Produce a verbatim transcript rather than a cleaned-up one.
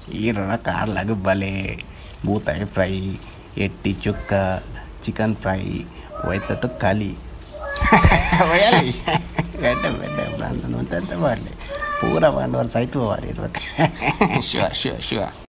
ಈರನ ಕಾರ್ಲಾಗ ಬಲೆ ಬೂತಾಯಿ ಫ್ರೈ ಎಟ್ಟಿ ಚುಕ್ಕ ಚಿಕನ್ ಫ್ರೈ ಒಯ್ತಟ್ಟು ಖಾಲಿ ಗಡ್ಡೆ ಬೆಡ್ಡೆ ಅಂತ ಮಾಡಲಿ ಪೂರ ಬಂಡವಾಳ ಸಾಯ್ತು ಮಾರಿ ಇರ್ಬೇಕು ಶಿವ ಶಿವ ಶಿವ